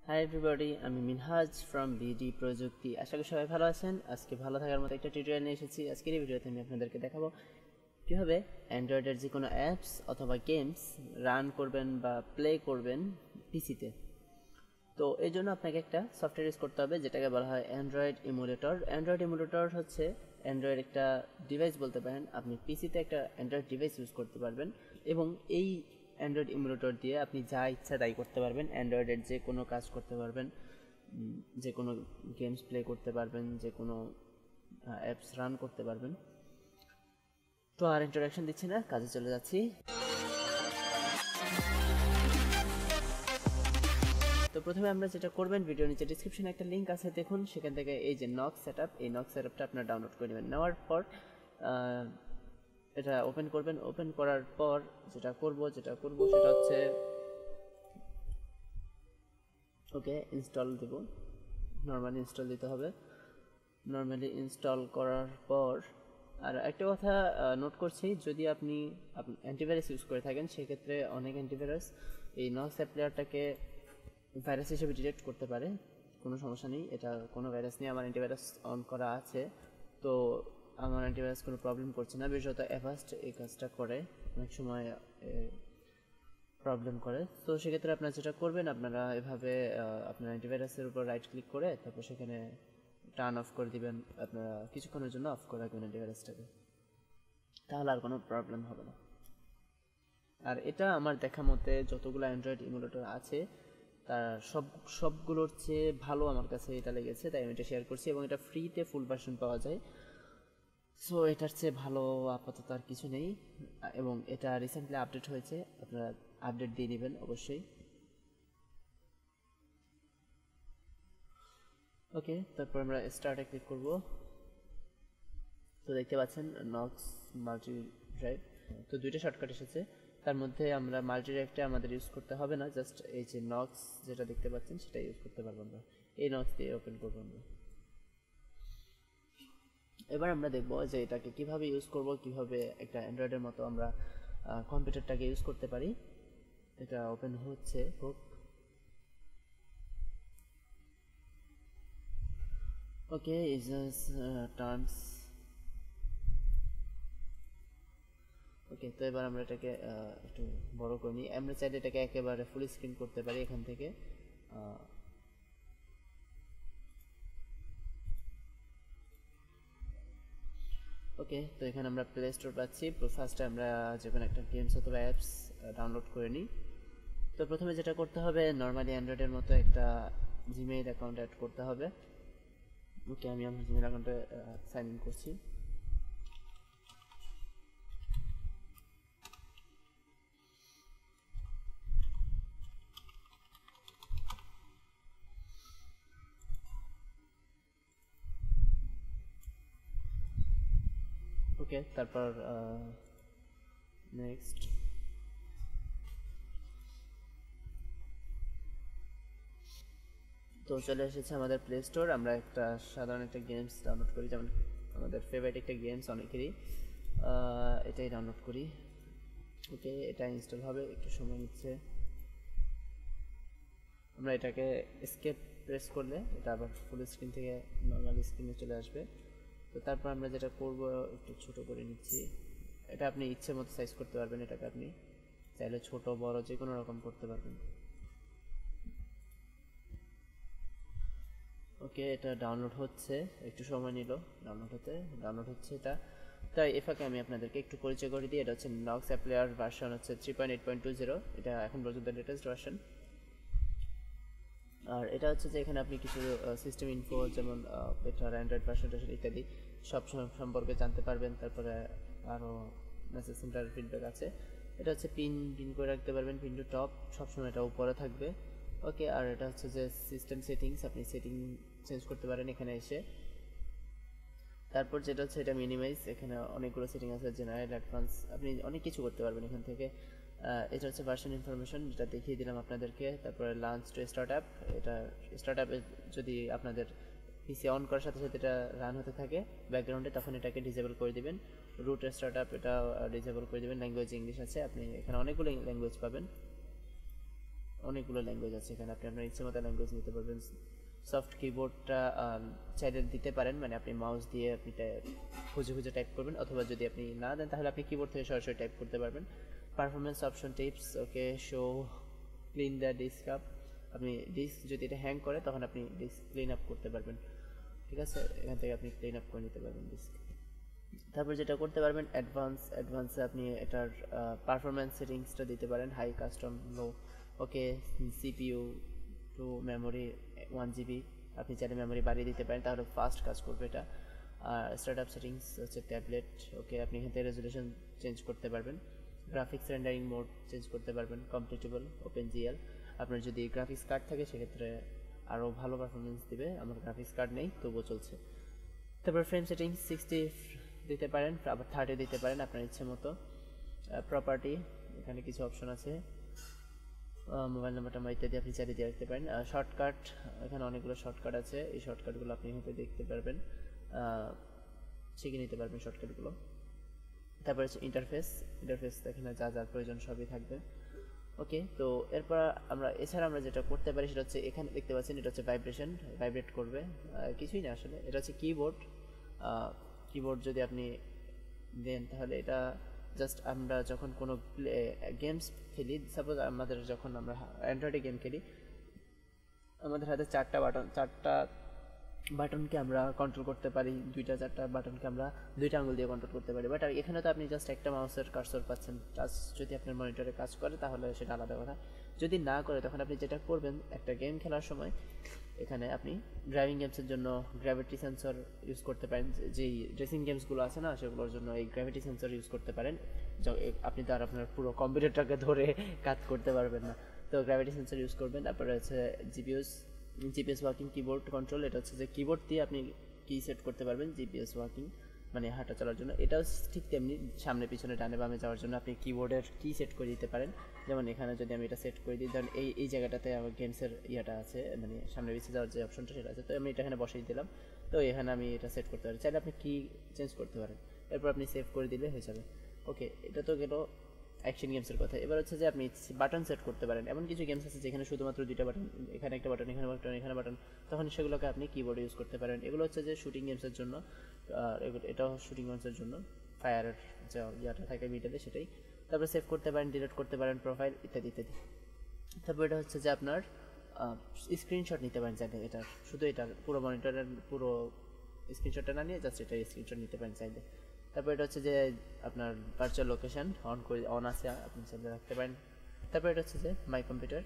Hi everybody, আমি Minhaj from BD প্রযুক্তি। আশা করি সবাই ভালো আছেন। আজকে ভালো থাকার মতো একটা টিউটোরিয়াল নিয়ে এসেছি। আজকের এই ভিডিওতে আমি আপনাদেরকে দেখাবো কীভাবে অ্যান্ড্রয়েডের যে কোনো অ্যাপস অথবা গেমস রান করবেন বা প্লে করবেন পিসিতে। তো এই জন্য আপনাকে একটা সফটওয়্যার ইউজ করতে হবে যেটাকে বলা হয় অ্যান্ড্রয়েড ইমুলেটর। অ্যান্ড্রয়েড ইমুলেটর হচ্ছে অ্যান্ড্রয়েড একটা ডিভাইস বলতে পারেন। আপনি পিসিতে একটা অ্যান্ড্রয়েড ডিভাইস ইউজ করতে পারবেন এবং এই অ্যান্ড্রয়েড ইমুলেটর দিয়ে আপনি যা ইচ্ছা তাই করতে পারবেন। অ্যান্ড্রয়েডের যে কোনো কাজ করতে পারবেন, যে কোনো গেমস প্লে করতে পারবেন, যে কোনো অ্যাপস রান করতে পারবেন। তো আর ইন্ট্রোডাকশন দিচ্ছি না, কাজে চলে যাচ্ছি। তো প্রথমে আমরা যেটা করবেন, ভিডিও নিচে ডিসক্রিপশনে একটা লিঙ্ক আছে, দেখুন সেখান থেকে এই যে নক্স সেটআপ, এই নক্স সেটআপটা আপনারা ডাউনলোড করে নেবেন। নেওয়ার পর এটা ওপেন করবেন। ওপেন করার পর যেটা করব সেটা হচ্ছে ওকে ইনস্টল দেব। নর্মালি ইনস্টল দিতে হবে। নর্মালি ইনস্টল করার পর আর একটা কথা নোট করছি, যদি আপনি অ্যান্টিভাইরাস ইউজ করে থাকেন সেক্ষেত্রে অনেক অ্যান্টিভাইরাস এই নক্স অ্যাপ প্লেয়ারটাকে ভাইরাস হিসেবে ডিটেক্ট করতে পারে। কোনো সমস্যা নেই, এটা কোনো ভাইরাস নেই। আমার অ্যান্টিভাইরাস অন করা আছে, তো আমার অ্যান্টিভাইরাস কোনো প্রবলেম করছে না। বিশেষত অ্যাভাস্ট এই কাজটা করে, অনেক সময় প্রবলেম করে। তো সেক্ষেত্রে আপনারা যেটা করবেন, আপনারা এভাবে আপনার অ্যান্টিভাইরাসের উপর রাইট ক্লিক করে তারপর সেখানে টার্ন অফ করে দিবেন। আপনারা কিছুক্ষণের জন্য অফ করে রাখবেন অ্যান্টিভাইরাসটাকে, তাহলে আর কোনো প্রবলেম হবে না। আর এটা আমার দেখা মতে যতগুলো অ্যান্ড্রয়েড ইমুলেটর আছে তার সবগুলোর চেয়ে ভালো আমার কাছে এটা লেগেছে, তাই আমি এটা শেয়ার করছি। এবং এটা ফ্রিতে ফুল ভার্সন পাওয়া যায়। সো এটার চেয়ে ভালো আপাতত আর কিছু নেই। এবং এটা রিসেন্টলি আপডেট হয়েছে, আপনারা আপডেট দিয়ে নেবেন অবশ্যই। ওকে, তারপর আমরা স্টার্টে ক্লিক করব। তো দেখতে পাচ্ছেন নক্স মাল্টি ড্রাইভ, তো দুইটা শর্টকাট এসেছে। তার মধ্যে আমরা মাল্টি ড্রাইভটা আমাদের ইউজ করতে হবে না, জাস্ট এই যে নক্স যেটা দেখতে পাচ্ছেন সেটা ইউজ করতে পারবো আমরা। এই নক্স দিয়ে ওপেন করবো আমরা। এবার আমরা দেখব যে এটাকে কিভাবে ইউজ করব, কিভাবে একটা অ্যান্ড্রয়েডের মতো আমরা কম্পিউটারটাকে ইউজ করতে পারি। এটা ওপেন হচ্ছে, হোক। ওকে, ইউজার্স টার্মস। ওকে, তো এবার আমরা এটাকে একটু বড় করে নিই। আমরা চাইলে এটাকে একেবারে ফুল স্ক্রিন করতে পারি এখান থেকে। ওকে, তো এখানে আমরা প্লে স্টোর পাচ্ছি। ফার্স্টে আমরা যে কোনো একটা গেমস অথবা অ্যাপস ডাউনলোড করে নিই। তো প্রথমে যেটা করতে হবে, নর্মালি অ্যান্ড্রয়েডের মতো একটা জিমেইল অ্যাকাউন্ট অ্যাড করতে হবে। ওকে, আমি আমার জিমেইল অ্যাকাউন্টে সাইন ইন করছি। ওকে, তারপর নেক্সট। তো চলে এসেছে আমাদের প্লে স্টোর। আমরা একটা সাধারণ একটা গেমস ডাউনলোড করি, যেমন আমাদের ফেভারিট একটা গেমস অনেকেরই, এটাই ডাউনলোড করি। ওকে, এটা ইনস্টল হবে, একটু সময় নিচ্ছে। আমরা এটাকে এসকেপ প্রেস করলে এটা আবার ফুল স্ক্রিন থেকে নর্মাল স্ক্রিনে চলে আসবে। তো তারপর আমরা যেটা করব, একটু ছোট করে নিচ্ছি। এটা আপনি ইচ্ছে মতো সাইজ করতে পারবেন, এটাকে আপনি চাইলে ছোট বড় যে কোনো রকম করতে পারবেন। ওকে, এটা ডাউনলোড হচ্ছে, একটু সময় নিল ডাউনলোড হচ্ছে এটা। তাই এফাকে আমি আপনাদেরকে একটু পরিচয় করে দিই। এটা হচ্ছে নক্স অ্যাপ প্লেয়ার, ভার্সন হচ্ছে 3.8.20। এটা এখন পর্যন্ত লেটেস্ট ভার্সন। আর এটা হচ্ছে যে এখানে আপনি কিছু সিস্টেম ইনফো, যেমন এটার অ্যান্ড্রয়েড ভার্সন ইত্যাদি সব সম্পর্কে জানতে পারবেন। তারপরে আরও মেসেজ সেন্টার ফিডব্যাক আছে। এটা হচ্ছে পিন করে রাখতে পারবেন, পিন টু টপ, সবসময় এটা উপরে থাকবে। ওকে, আর এটা হচ্ছে যে সিস্টেম সেটিংস, আপনি সেটিং চেঞ্জ করতে পারেন এখানে এসে। তারপর যেটা হচ্ছে এটা মিনিমাইজ, এখানে অনেকগুলো সেটিং আছে, জেনারেল, অ্যাডভান্স, আপনি অনেক কিছু করতে পারবেন এখান থেকে। এটা হচ্ছে ভার্সন ইনফরমেশন, যেটা দেখিয়ে দিলাম আপনাদেরকে। তারপরে লাঞ্চ টু স্টার্ট অ্যাপ, এটা স্টার্ট অ্যাপে যদি আপনাদের পিসি অন করার সাথে সাথে এটা রান হতে থাকে ব্যাকগ্রাউন্ডে, তখন এটাকে ডিসেবল করে দিবেন। রুট স্টার্ট অ্যাপ, এটা ডিসেবল করে দিবেন। ল্যাঙ্গুয়েজ ইংলিশ আছে, আপনি এখানে অনেকগুলো ল্যাঙ্গুয়েজ পাবেন। অনেকগুলো ল্যাঙ্গুয়েজ আছে এখানে, আপনি আপনার ইচ্ছে মতো ল্যাঙ্গুয়েজ নিতে পারবেন। সফট কিবোর্ডটা চাইলে দিতে পারেন, মানে আপনি মাউস দিয়ে আপনি খুঁজে খুঁজে টাইপ করবেন, অথবা যদি আপনি না দেন তাহলে আপনি কিবোর্ড থেকে সরাসরি টাইপ করতে পারবেন। Performance option tips, okay, show clean the disk up, আপনি ডিস্ক যদি এটা হ্যাং করে তখন আপনি ডিস্ক ক্লিন আপ করতে পারবেন, ঠিক আছে, এখান থেকে আপনি ক্লিন আপ করে নিতে পারবেন ডিস্ক। তারপর যেটা করতে পারবেন অ্যাডভান্সে আপনি এটার পারফরমেন্স সেটিংসটা দিতে পারেন, high, custom, low, okay, CPU to memory 1 GB, আপনি চাইলে মেমোরি বাড়িয়ে দিতে পারেন, তাহলে ফাস্ট কাজ করবে এটা। আর স্টার্টআপ সেটিংস হচ্ছে ট্যাবলেট, ওকে, আপনি এখান থেকে রেজুলেশন চেঞ্জ করতে পারবেন, গ্রাফিক্স রেন্ডারিং মোড চেঞ্জ করতে পারবেন, কম্পিটেবল OpenGL, আপনার যদি গ্রাফিক্স কার্ড থাকে সেক্ষেত্রে আরও ভালো পারফরমেন্স দিবে, আমার গ্রাফিক্স কার্ড নেই তবুও চলছে। তারপর ফ্রেম সেটিংস 60 দিতে পারেন, আবার 30 দিতে পারেন আপনার ইচ্ছে মতো। প্রপার্টি, এখানে কিছু অপশন আছে, মোবাইল নাম্বারটা ইত্যাদি আপনি চালিয়ে দিয়ে রাখতে পারেন। শর্টকাট, এখানে অনেকগুলো শর্টকাট আছে, এই শর্টকাটগুলো আপনি হয়তো দেখতে পারবেন, শিখে নিতে পারবেন শর্টকাটগুলো। তারপর হচ্ছে ইন্টারফেস এখানে যা যা প্রয়োজন সবই থাকবে, ওকে। তো এরপর এছাড়া আমরা যেটা করতে পারি সেটা হচ্ছে, এখানে দেখতে পাচ্ছেন এটা হচ্ছে ভাইব্রেট করবে, কিছুই না আসলে, এটা হচ্ছে কিবোর্ড যদি আপনি দেন তাহলে এটা জাস্ট আমরা যখন কোনো গেমস খেলি, সাপোজ যখন আমরা অ্যান্ড্রয়েডে গেম খেলি, আমাদের হাতে 4টা বাটনকে আমরা কন্ট্রোল করতে পারি, 2টা-4টা বাটনকে আমরা 2টা আঙুল দিয়ে কন্ট্রোল করতে পারি, বাট এখানে তো আপনি জাস্ট একটা মাউসের কার্সর পাচ্ছেন। টাচ যদি আপনার মনিটরে কাজ করে তাহলে সেটা আলাদা কথা, যদি না করে তখন আপনি যেটা করবেন, একটা গেম খেলার সময় এখানে আপনি ড্রাইভিং গেমসের জন্য গ্র্যাভিটি সেন্সর ইউজ করতে পারেন, যেই রেসিং গেমসগুলো আছে না সেগুলোর জন্য এই গ্র্যাভিটি সেন্সর ইউজ করতে পারেন, আপনি তো আর আপনার পুরো কম্পিউটারটাকে ধরে কাজ করতে পারবেন না, তো গ্র্যাভিটি সেন্সর ইউজ করবেন। তারপরে হচ্ছে জিপিএস ওয়ার্কিং কিবোর্ড কন্ট্রোল, এটা হচ্ছে যে কিবোর্ড দিয়ে আপনি কি সেট করতে পারবেন, জিপিএস ওয়ার্কিং মানে হাঁটা চলার জন্য, এটাও ঠিক তেমনি সামনে পিছনে ডানে বামে যাওয়ার জন্য আপনি কিবোর্ডের কি সেট করে দিতে পারেন। যেমন এখানে যদি আমি এটা সেট করে দিই, ধরেন এই জায়গাটাতে আমার গেমসের ইয়েটা আছে, মানে সামনে পিছিয়ে যাওয়ার যে অপশনটা সেটা আছে, তো আমি এটা এখানে বসিয়ে দিলাম, তো এখানে আমি এটা সেট করতে পারি, চাইলে আপনি কি চেঞ্জ করতে পারেন, এরপর আপনি সেভ করে দিলে হয়ে যাবে, ওকে। এটা তো গেল অ্যাকশন গেমসের কথা। এবার হচ্ছে যে আপনি বাটন সেট করতে পারেন, এমন কিছু গেমস আছে যেখানে শুধুমাত্র 2টা বাটন, এখানে একটা বাটন, এখানে বাটন, তখন সেগুলোকে আপনি কিবোর্ডে ইউজ করতে পারেন। এগুলো হচ্ছে যে শুটিং গেমসের জন্য, আর এটাও শুটিং গেমসের জন্য, ফায়ারের যে ইয়াটা থাকে মিডলে সেটাই। তারপরে সেভ করতে পারেন, ডিলিট করতে পারেন প্রোফাইল ইত্যাদি ইত্যাদি। তারপর এটা হচ্ছে যে আপনার স্ক্রিনশট নিতে পারেন চাইলে, এটার শুধু এটার পুরো মনিটরের পুরো স্ক্রিনশটটা না নিয়ে জাস্ট এটা স্ক্রিনশট নিতে পারেন চাইলে। তারপর এটা হচ্ছে যে আপনার ভার্চুয়াল লোকেশন অন আছে, আপনি চাইলে রাখতে পারেন। তারপর এটা হচ্ছে যে মাই কম্পিউটার,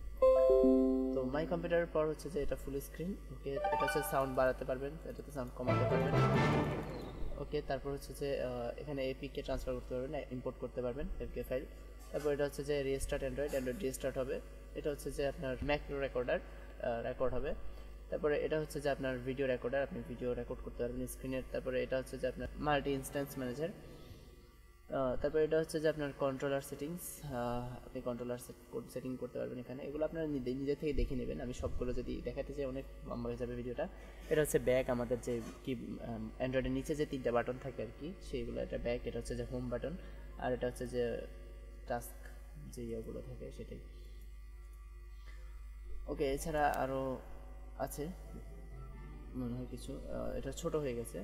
তো মাই কম্পিউটারের পর হচ্ছে যে এটা ফুল স্ক্রিন, ওকে। এটা হচ্ছে সাউন্ড বাড়াতে পারবেন, এটাতে সাউন্ড কমাতে পারবেন, ওকে। তারপর হচ্ছে যে এখানে এপিকে ট্রান্সফার করতে পারবেন, ইম্পোর্ট করতে পারবেন এপিকে ফাইল। তারপর এটা হচ্ছে যে রিস্টার্ট অ্যান্ড্রয়েড রিস্টার্ট হবে, এটা হচ্ছে যে আপনার ম্যাক্রো রেকর্ড হবে। তারপরে এটা হচ্ছে যে আপনার ভিডিও রেকর্ডার, আপনি ভিডিও রেকর্ড করতে পারবেন স্ক্রিনের। তারপরে এটা হচ্ছে যে আপনার মাল্টি ইনস্ট্যান্স ম্যানেজার। তারপরে এটা হচ্ছে যে আপনার কন্ট্রোলার সেটিংস, আপনি কন্ট্রোলার সেটিং করতে পারবেন এখানে, এগুলো আপনারা নিজে থেকে দেখে নেবেন, আমি সবগুলো যদি দেখাতে চাই অনেক লম্বা হয়ে যাবে ভিডিওটা। এটা হচ্ছে ব্যাক, আমাদের যে কি অ্যান্ড্রয়েডের নিচে যে 3টা বাটন থাকে আর কি সেইগুলো, এটা ব্যাক, এটা হচ্ছে যে হোম বাটন, আর এটা হচ্ছে যে টাস্ক যে ইয়েগুলো থাকে সেটাই, ওকে। এছাড়া আরও আছে মনে হয় কিছু, এটা ছোট হয়ে গেছে,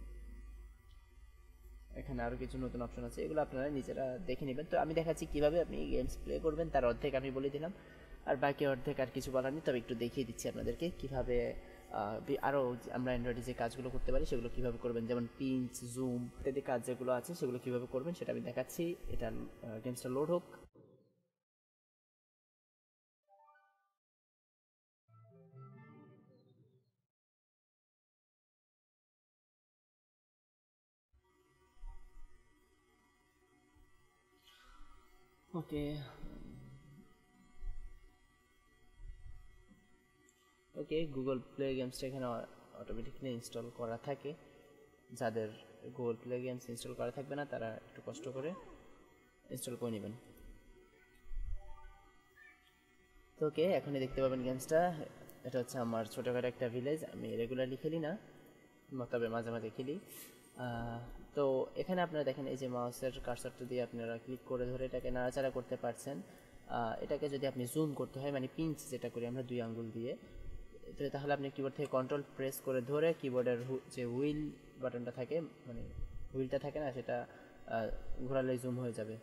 এখানে আরও কিছু নতুন অপশন আছে, এগুলো আপনারা নিজেরা দেখে নেবেন। তো আমি দেখাচ্ছি কীভাবে আপনি গেমস প্লে করবেন, তার অর্ধেক আমি বলে দিলাম, আর বাকি অর্ধেক আর কিছু বলার নেই, তবে একটু দেখিয়ে দিচ্ছি আপনাদেরকে কীভাবে আরও আমরা অ্যান্ড্রয়েডে যে কাজগুলো করতে পারি সেগুলো কীভাবে করবেন, যেমন পিঞ্চ, জুম ইত্যাদি কাজ যেগুলো আছে সেগুলো কীভাবে করবেন সেটা আমি দেখাচ্ছি। এটা গেমসটা লোড হোক। ওকে ওকে গুগল প্লে গেমসটা এখানে অটোমেটিকলি ইনস্টল করা থাকে, যাদের গুগল প্লে গেমস ইনস্টল করা থাকবে না তারা একটু কষ্ট করে ইনস্টল করে নেবেন। তো ওকে, এখনই দেখতে পাবেন গেমসটা, এটা হচ্ছে আমার ছোটোখাটো একটা ভিলেজ, আমি রেগুলারলি খেলি না, তবে মাঝে মাঝে খেলি। তো এখানে আপনারা দেখেন এই যে মাউসের কার্সারটা দিয়ে আপনারা ক্লিক করে ধরে এটাকে নাড়াচাড়া করতে পারছেন, এটাকে যদি আপনি জুম করতে হয় মানে পিঞ্চ যেটা করি আমরা 2 আঙ্গুল দিয়ে, তো তাহলে আপনি কিবোর্ড থেকে কন্ট্রোল প্রেস করে ধরে কিবোর্ডের যে হুইল বাটনটা থাকে মানে হুইলটা থাকে না সেটা ঘোরালেই জুম হয়ে যাবে।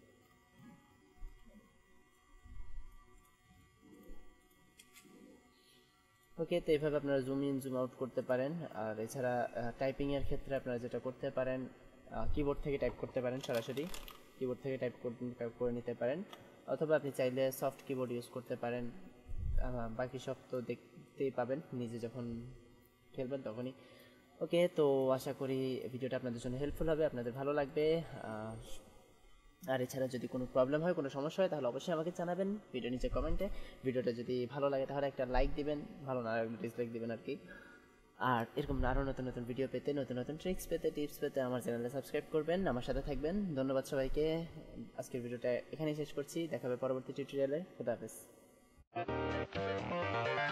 ওকে, তো এইভাবে আপনারা জুম ইন জুম আউট করতে পারেন। আর এছাড়া টাইপিংয়ের ক্ষেত্রে আপনারা যেটা করতে পারেন, কিবোর্ড থেকে টাইপ করতে পারেন, সরাসরি কিবোর্ড থেকে টাইপ করে নিতে পারেন, অথবা আপনি চাইলে সফট কিবোর্ড ইউজ করতে পারেন। বাকি সব তো দেখতেই পাবেন নিজে যখন খেলবেন তখনই। ওকে, তো আশা করি ভিডিওটা আপনাদের জন্য হেল্পফুল হবে, আপনাদের ভালো লাগবে। আর এছাড়া যদি কোনো প্রবলেম হয়, কোনো সমস্যা হয়, তাহলে অবশ্যই আমাকে জানাবেন ভিডিও নিচে কমেন্টে। ভিডিওটা যদি ভালো লাগে তাহলে একটা লাইক দিবেন, ভালো না লাগলে ডিসলাইক দিবেন আর কি। আর এরকম আরও নতুন নতুন ভিডিও পেতে, নতুন নতুন ট্রিক্স পেতে, টিপস পেতে আমার চ্যানেলে সাবস্ক্রাইব করবেন, আমার সাথে থাকবেন। ধন্যবাদ সবাইকে। আজকের ভিডিওটা এখানেই শেষ করছি, দেখা হবে পরবর্তী টিউটোরিয়ালে। খুদা হাফেজ।